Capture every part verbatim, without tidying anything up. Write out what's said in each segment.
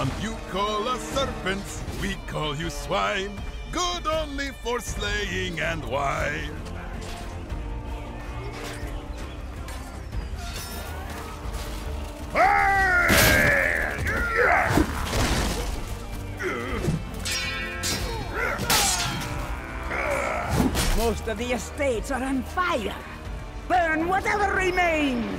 Some you call us serpents, we call you swine. Good only for slaying and wine. Most of the estates are on fire. Burn whatever remains!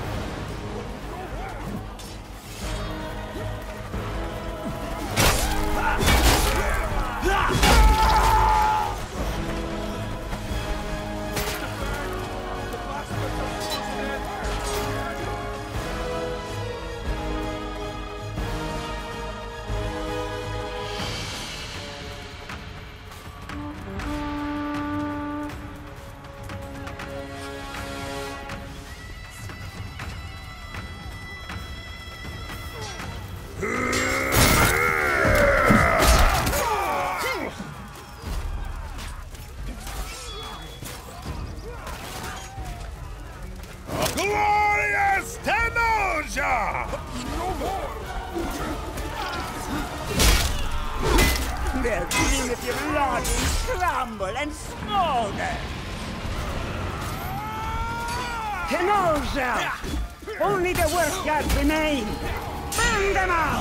Glorious Tenoja! Their primitive lodges crumble and smolder. Tenoja! Only the worst gods remain. Burn them out!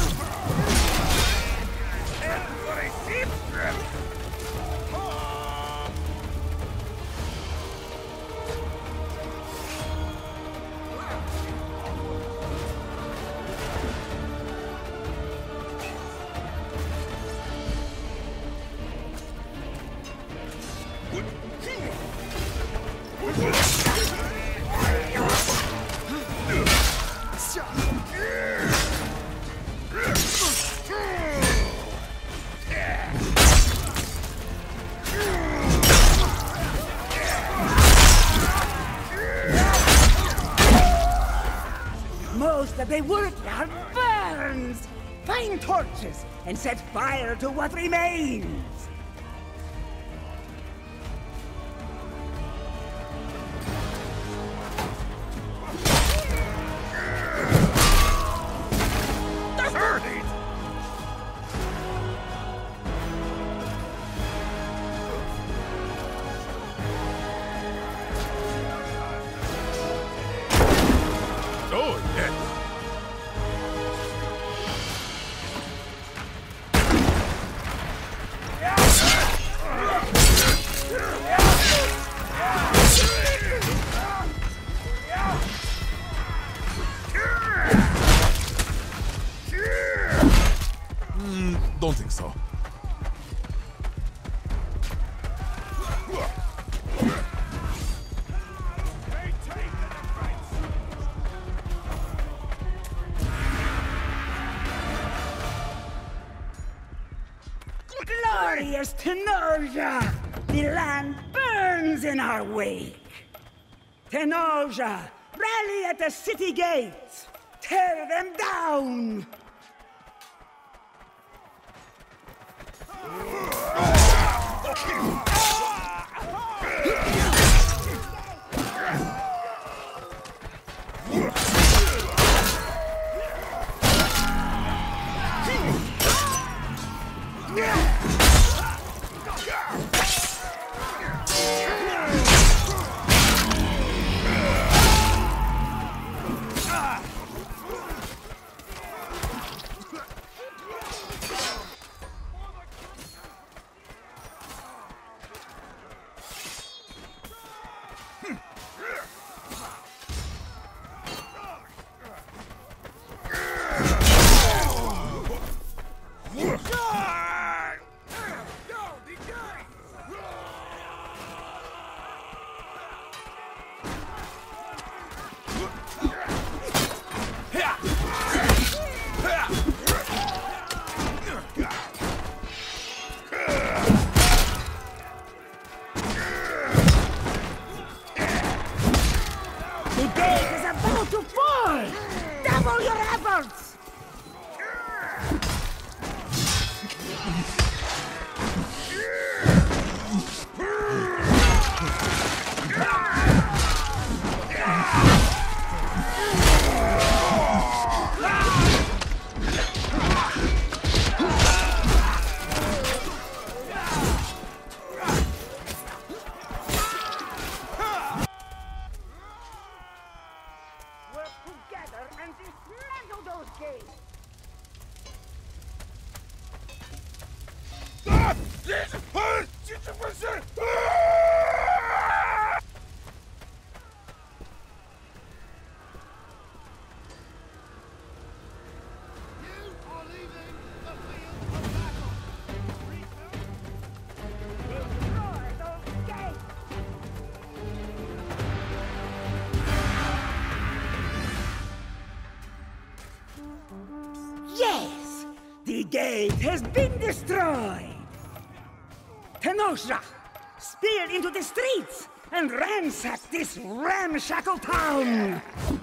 Most of the workyard burns! Find torches and set fire to what remains! Oh, yes. Mm, don't think so. Glorious Tenoja! The land burns in our wake! Tenoja, rally at the city gates! Tear them down! gate has been destroyed. Kenosha, speared into the streets and ransacked this ramshackle town.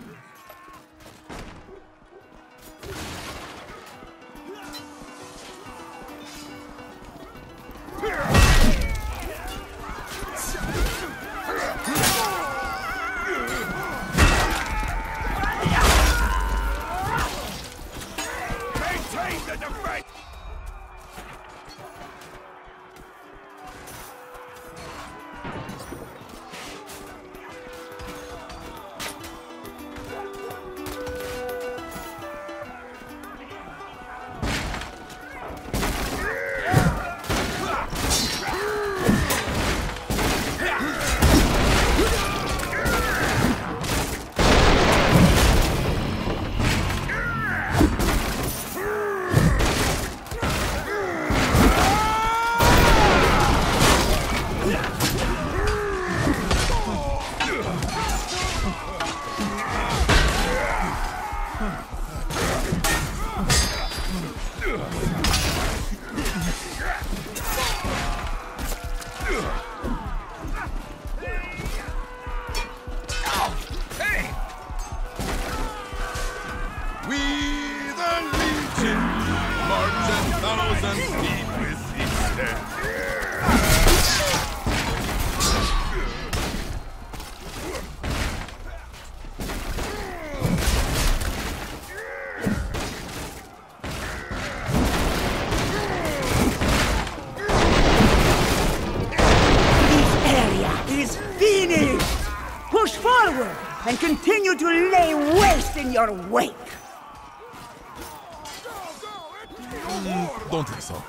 And continue to lay waste in your wake. Mm, don't think so.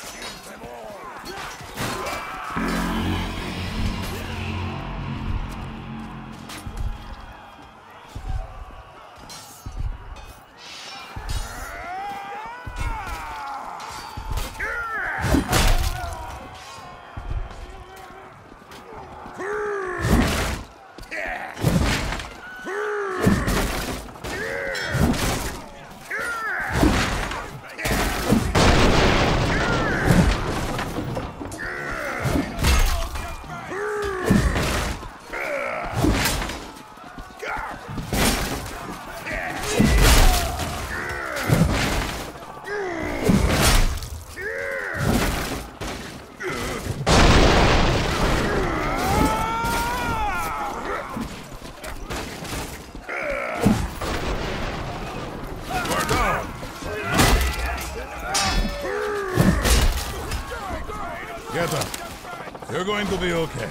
Get up. You're going to be okay.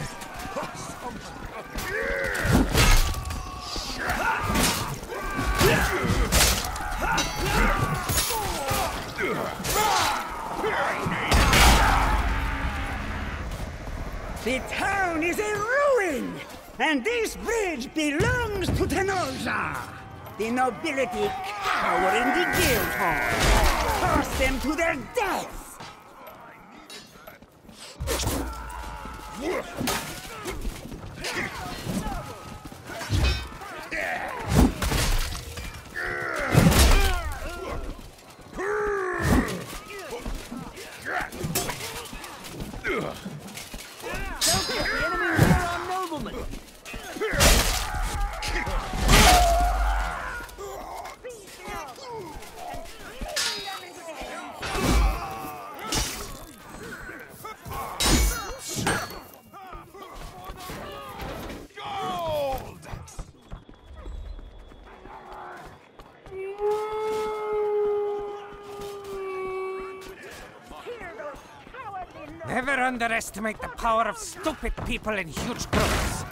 The town is a ruin, and this bridge belongs to Kenosha. The nobility cower in the guild hall. Force them to their death. Never underestimate the power of stupid people in huge groups.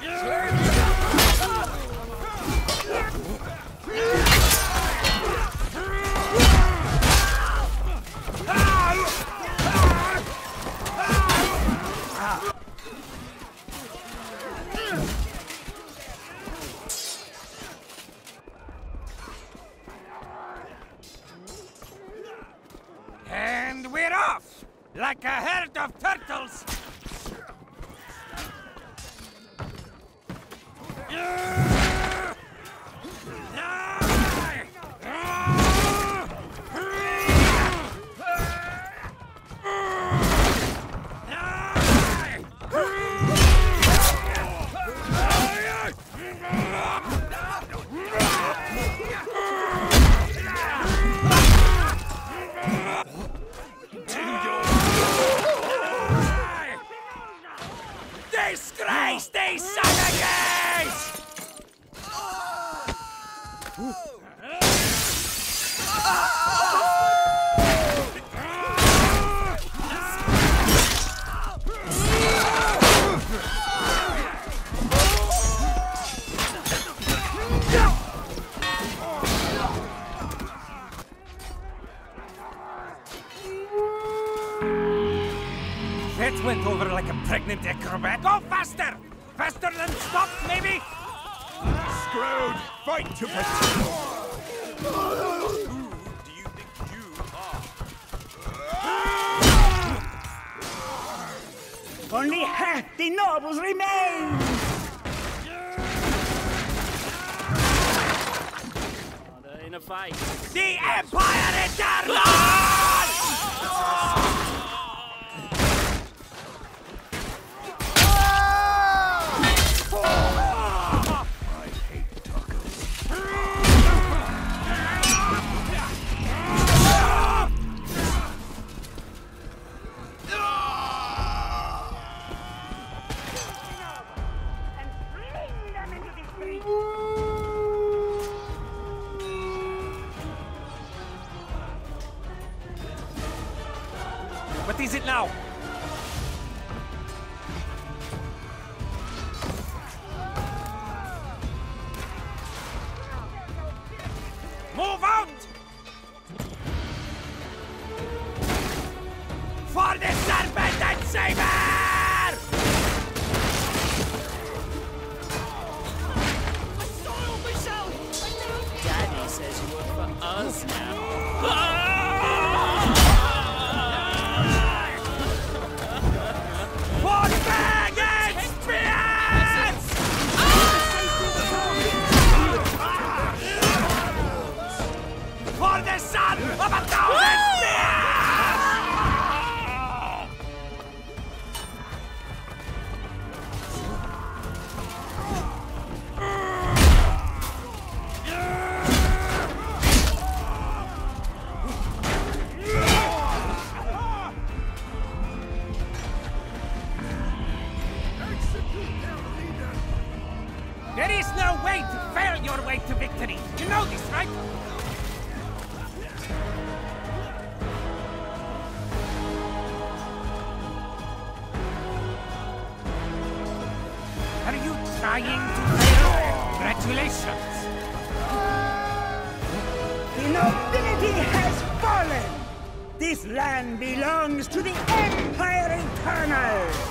And we're off! Like a herd of turtles! Yeah! Disgrace these savages! That went over like a pregnant acrobat. Go faster! Faster than stop, maybe? Screwed! Fight to protect! Who do you think you are? Only half the nobles remain! They're in a fight. The Empire Eternal! What is it now? Move out! For the serpent and saber! Daddy says you work for us now. For bag and spears! For the son of a thousand spears! There is no way to fail your way to victory. You know this, right? Are you trying to fail? Congratulations. The nobility has fallen! This land belongs to the Empire Eternal!